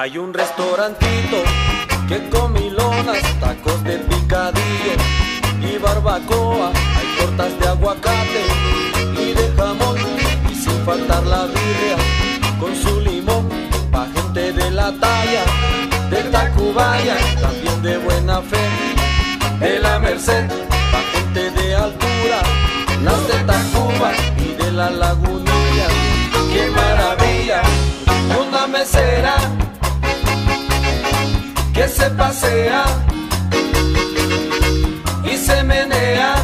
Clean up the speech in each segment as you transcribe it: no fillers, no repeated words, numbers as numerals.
Hay un restaurantito que comilonas, tacos de picadillo y barbacoa. Hay tortas de aguacate y de jamón, y sin faltar la birria con su limón. Pa' gente de la talla, de Tacubaya, también de buena fe, de la Merced. Pa' gente de altura, las de Tacuba y de la Lagunilla. ¡Qué maravilla! Una mesera que se pasea y se menea,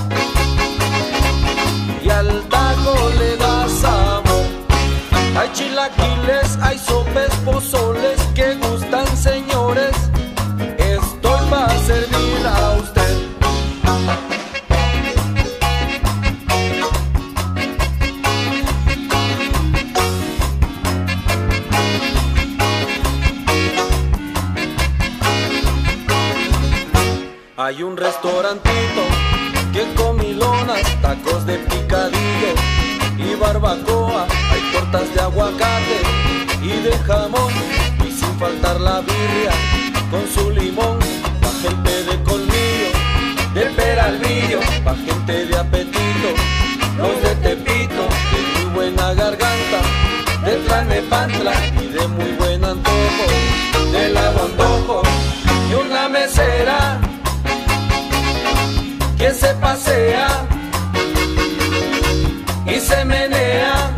y al taco le da sabor. Hay chilaquiles, hay sopes, pozoles que gustan, señores. Estoy para servir a usted. Hay un restaurantito que comilonas, tacos de picadillo y barbacoa. Hay tortas de aguacate y de jamón, y sin faltar la birria con su limón. Pa' gente de colmillo, de Peralvillo, pa' gente de apetito, los de Tepito, de muy buena garganta, de Tlalnepantla y de muy buen antojo, de la Bondojo. Y una mesera que se pasea y se menea,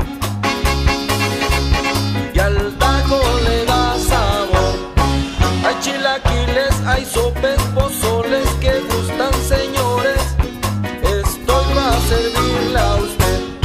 y al taco le da sabor. Hay chilaquiles, hay sopes, pozoles que gustan, señores. Estoy para servirle a usted.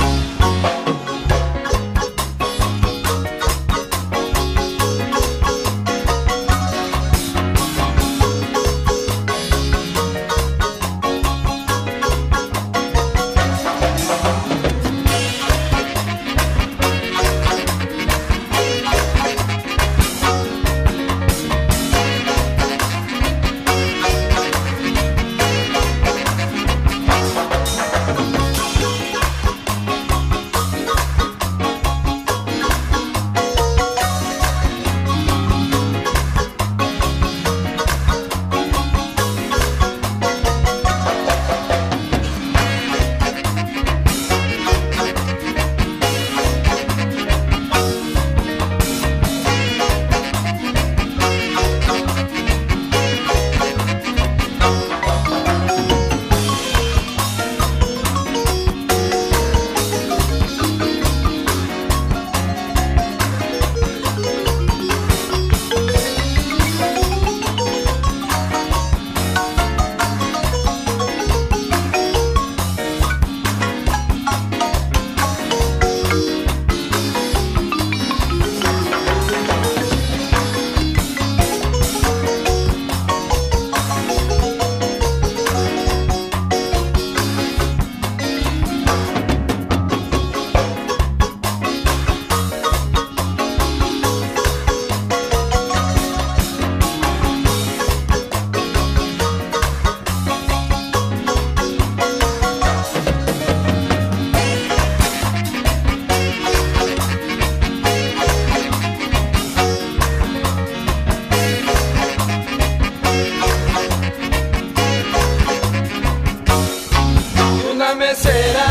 Mesera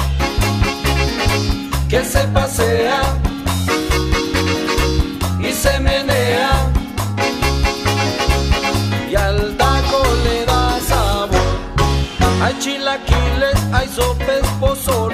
que se pasea y se menea, y al taco le da sabor. Hay chilaquiles, hay sopes, pozole